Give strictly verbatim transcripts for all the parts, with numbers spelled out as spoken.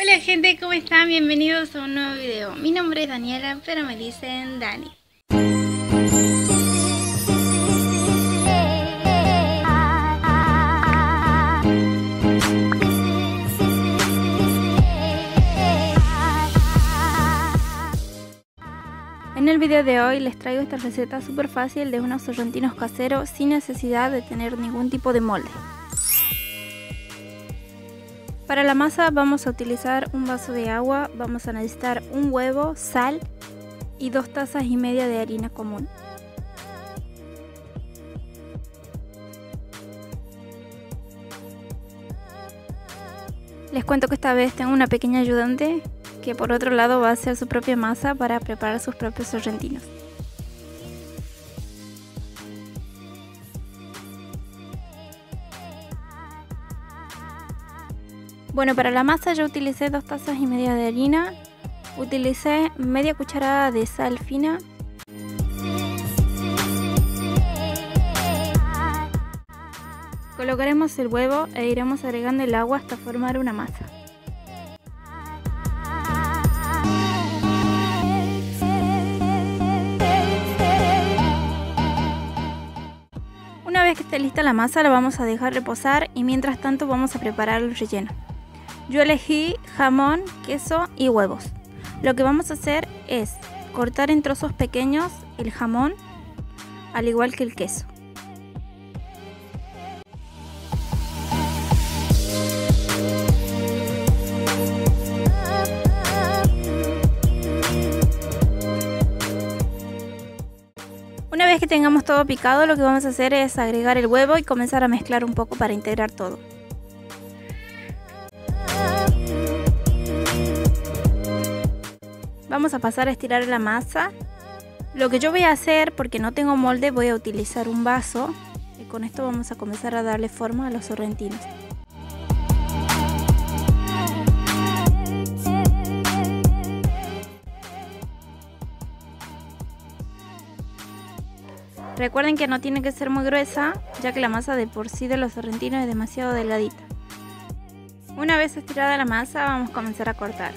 Hola gente, ¿cómo están? Bienvenidos a un nuevo video. Mi nombre es Daniela, pero me dicen Dani. En el video de hoy les traigo esta receta súper fácil de unos sorrentinos caseros sin necesidad de tener ningún tipo de molde. Para la masa vamos a utilizar un vaso de agua, vamos a necesitar un huevo, sal y dos tazas y media de harina común. Les cuento que esta vez tengo una pequeña ayudante que por otro lado va a hacer su propia masa para preparar sus propios sorrentinos. Bueno, para la masa yo utilicé dos tazas y media de harina, utilicé media cucharada de sal fina, colocaremos el huevo e iremos agregando el agua hasta formar una masa. Una vez que esté lista la masa la vamos a dejar reposar y mientras tanto vamos a preparar el relleno. Yo elegí jamón, queso y huevos. Lo que vamos a hacer es cortar en trozos pequeños el jamón, al igual que el queso. Una vez que tengamos todo picado, lo que vamos a hacer es agregar el huevo y comenzar a mezclar un poco para integrar todo. Vamos a pasar a estirar la masa. Lo que yo voy a hacer, porque no tengo molde, voy a utilizar un vaso y con esto vamos a comenzar a darle forma a los sorrentinos. Recuerden que no tiene que ser muy gruesa, ya que la masa de por sí de los sorrentinos es demasiado delgadita. Una vez estirada la masa, vamos a comenzar a cortar.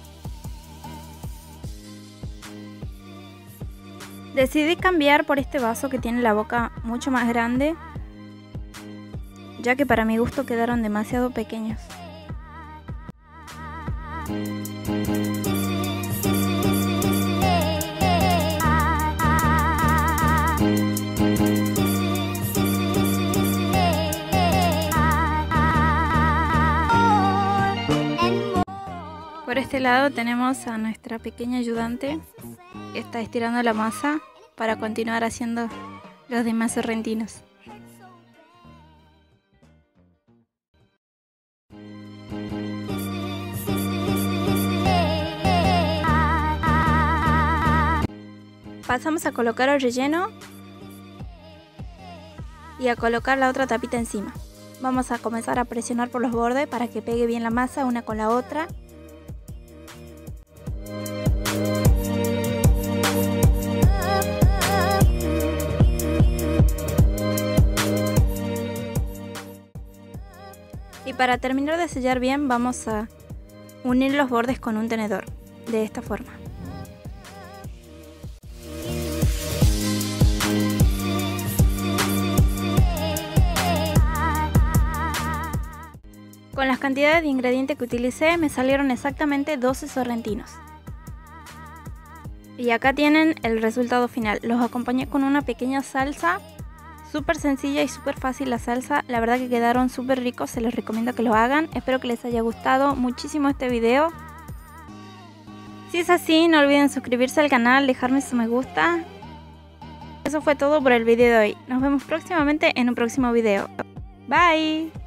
Decidí cambiar por este vaso que tiene la boca mucho más grande, ya que para mi gusto quedaron demasiado pequeños. Por este lado tenemos a nuestra pequeña ayudante que está estirando la masa para continuar haciendo los demás sorrentinos. Pasamos a colocar el relleno y a colocar la otra tapita encima. Vamos a comenzar a presionar por los bordes para que pegue bien la masa una con la otra. Y para terminar de sellar bien vamos a unir los bordes con un tenedor, de esta forma. Con las cantidades de ingredientes que utilicé me salieron exactamente doce sorrentinos. Y acá tienen el resultado final. Los acompañé con una pequeña salsa. Súper sencilla y súper fácil la salsa, la verdad que quedaron súper ricos, se les recomiendo que lo hagan. Espero que les haya gustado muchísimo este video. Si es así, no olviden suscribirse al canal, dejarme su me gusta. Eso fue todo por el video de hoy. Nos vemos próximamente en un próximo video. Bye.